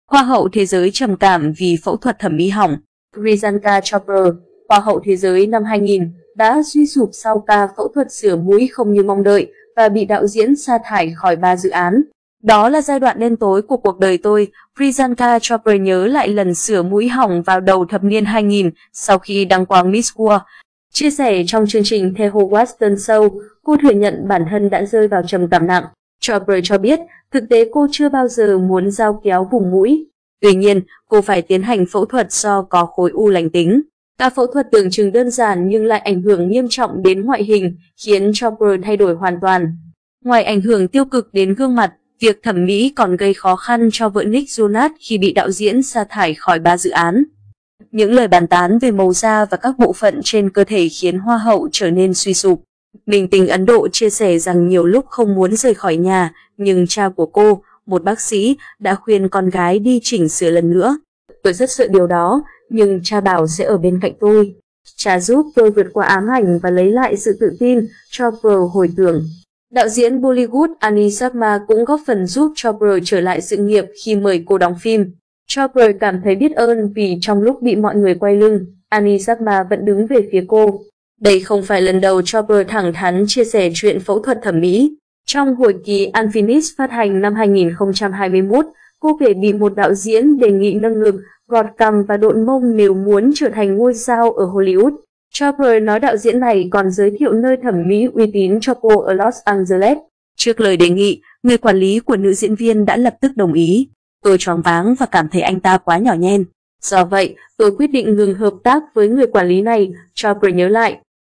Hoa hậu thế giới trầm cảm vì phẫu thuật thẩm mỹ hỏng. Priyanka Chopra, Hoa hậu thế giới năm 2000, đã suy sụp sau ca phẫu thuật sửa mũi không như mong đợi và bị đạo diễn sa thải khỏi 3 dự án. Đó là giai đoạn đen tối của cuộc đời tôi, Priyanka Chopra nhớ lại lần sửa mũi hỏng vào đầu thập niên 2000 sau khi đăng quang Miss World. Chia sẻ trong chương trình The Howard Stern Show, cô thừa nhận bản thân đã rơi vào trầm cảm nặng. Chopra cho biết, thực tế cô chưa bao giờ muốn dao kéo vùng mũi. Tuy nhiên, cô phải tiến hành phẫu thuật do có khối u lành tính. Ca phẫu thuật tưởng chừng đơn giản nhưng lại ảnh hưởng nghiêm trọng đến ngoại hình, khiến Chopra thay đổi hoàn toàn. Ngoài ảnh hưởng tiêu cực đến gương mặt, việc thẩm mỹ còn gây khó khăn cho vợ Nick Jonas khi bị đạo diễn sa thải khỏi 3 dự án. Những lời bàn tán về màu da và các bộ phận trên cơ thể khiến Hoa hậu trở nên suy sụp. Minh tinh Ấn Độ chia sẻ rằng nhiều lúc không muốn rời khỏi nhà, nhưng cha của cô, một bác sĩ, đã khuyên con gái đi chỉnh sửa lần nữa. Tôi rất sợ điều đó, nhưng cha bảo sẽ ở bên cạnh tôi. Cha giúp tôi vượt qua ám ảnh và lấy lại sự tự tin, Chopra hồi tưởng. Đạo diễn Bollywood Anil Sharma cũng góp phần giúp Chopra trở lại sự nghiệp khi mời cô đóng phim. Chopra cảm thấy biết ơn vì trong lúc bị mọi người quay lưng, Anil Sharma vẫn đứng về phía cô. Đây không phải lần đầu Chopra thẳng thắn chia sẻ chuyện phẫu thuật thẩm mỹ. Trong hồi kỳ Unfinished phát hành năm 2021, cô kể bị một đạo diễn đề nghị nâng ngực, gọt cằm và độn mông nếu muốn trở thành ngôi sao ở Hollywood. Chopra nói đạo diễn này còn giới thiệu nơi thẩm mỹ uy tín cho cô ở Los Angeles. Trước lời đề nghị, người quản lý của nữ diễn viên đã lập tức đồng ý. Tôi choáng váng và cảm thấy anh ta quá nhỏ nhen. Do vậy, tôi quyết định ngừng hợp tác với người quản lý này, Chopra nhớ lại.